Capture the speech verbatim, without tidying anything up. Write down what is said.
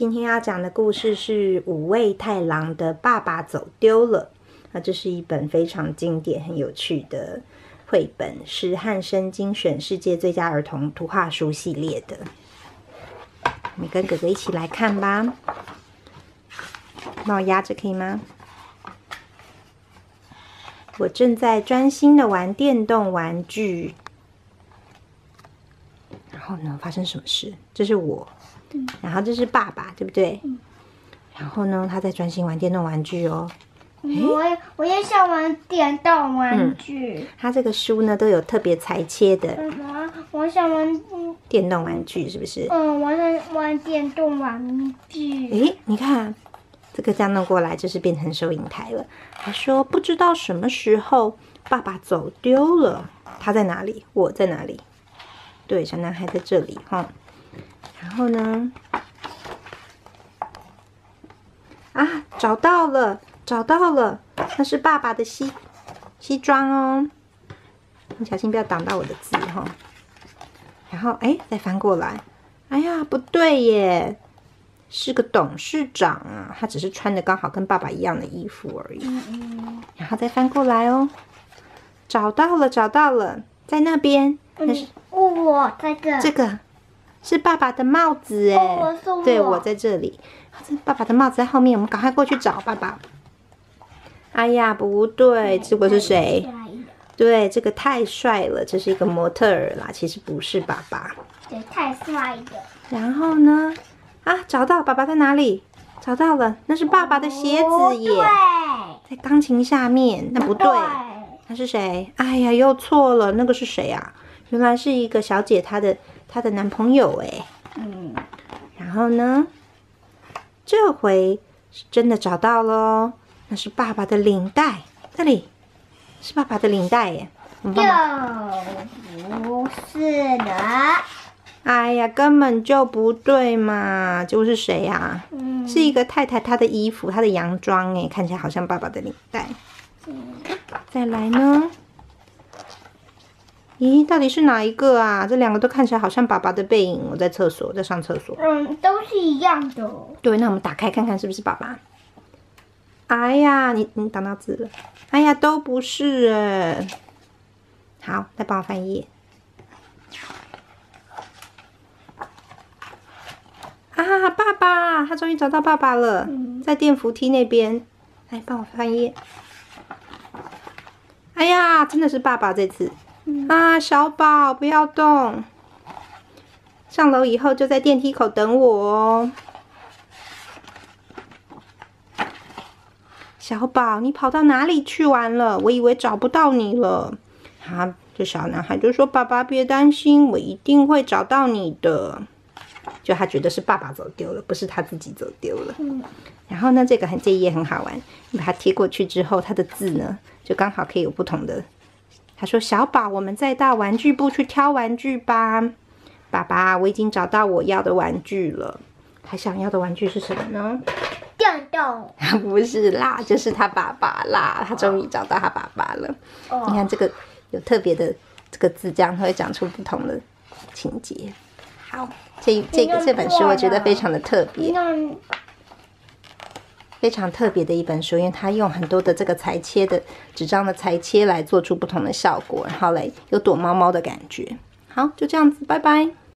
今天要讲的故事是五味太郎的爸爸走丢了。那这是一本非常经典、很有趣的绘本，是汉生精选世界最佳儿童图画书系列的。你跟哥哥一起来看吧。帮我压着可以吗？我正在专心的玩电动玩具。然后呢，发生什么事？这是我，嗯、然后这是爸爸，对不对？嗯、然后呢，他在专心玩电动玩具哦。 我也我也想玩电动玩具。 嗯、他这个书呢都有特别裁切的。 嗯，我想玩电动玩具，是不是？ 嗯，我想玩电动玩具。 诶，你看这个这样弄过来，就是变成收银台了。他说不知道什么时候爸爸走丢了，他在哪里？我在哪里？对，小男孩在这里哈。然后呢？啊，找到了，找到了，那是爸爸的西西装哦。你小心不要挡到我的字哈。然后哎，再翻过来，哎呀，不对耶，是个董事长啊，他只是穿的刚好跟爸爸一样的衣服而已。 嗯嗯。 然后再翻过来哦，找到了，找到了，在那边。那是。 我在这， 这个是爸爸的帽子哎， 哦、我我对，我在这里。这爸爸的帽子在后面，我们赶快过去找爸爸。哎呀，不对，这个是谁？对，这个太帅了，这是一个模特儿啦，其实不是爸爸。 对，太帅了。 然后呢？啊，找到爸爸在哪里？找到了，那是爸爸的鞋子耶， 哦、 在钢琴下面。那不对，那是谁？哎呀，又错了，那个是谁啊？原来是一个小姐，她的她的男朋友哎， 嗯， 然后呢，这回是真的找到了哦，那是爸爸的领带，这里是爸爸的领带耶， 就不是的， 哎呀，根本就不对嘛，就是谁呀、啊？嗯，是一个太太，她的衣服，她的洋装哎，看起来好像爸爸的领带。嗯，再来呢？咦，到底是哪一个啊？这两个都看起来好像爸爸的背影。我在厕所，在上厕所。 嗯，都是一样的。 对，那我们打开看看是不是爸爸。哎呀，你你挡到字了。哎呀，都不是哎。好，再帮我翻页。啊，爸爸，他终于找到爸爸了，嗯、在电扶梯那边。来，帮我翻页。哎呀，真的是爸爸这次。啊，小宝，不要动！上楼以后就在电梯口等我哦。小宝，你跑到哪里去玩了？我以为找不到你了。啊，这小男孩就说：“爸爸别担心，我一定会找到你的。”就他觉得是爸爸走丢了，不是他自己走丢了。嗯、然后呢，这个很这一页很好玩，你把它贴过去之后，它的字呢就刚好可以有不同的。他说：“小宝，我们再到玩具部去挑玩具吧。”爸爸，我已经找到我要的玩具了。他想要的玩具是什么呢？ 电动。 不是啦，就是他爸爸啦。他终于找到他爸爸了。哦、你看这个有特别的这个字，这样会讲出不同的情节。好，这这个这本书我觉得非常的特别。非常特别的一本书，因为它用很多的这个裁切的纸张的裁切来做出不同的效果，然后来有躲猫猫的感觉。好，就这样子，拜拜。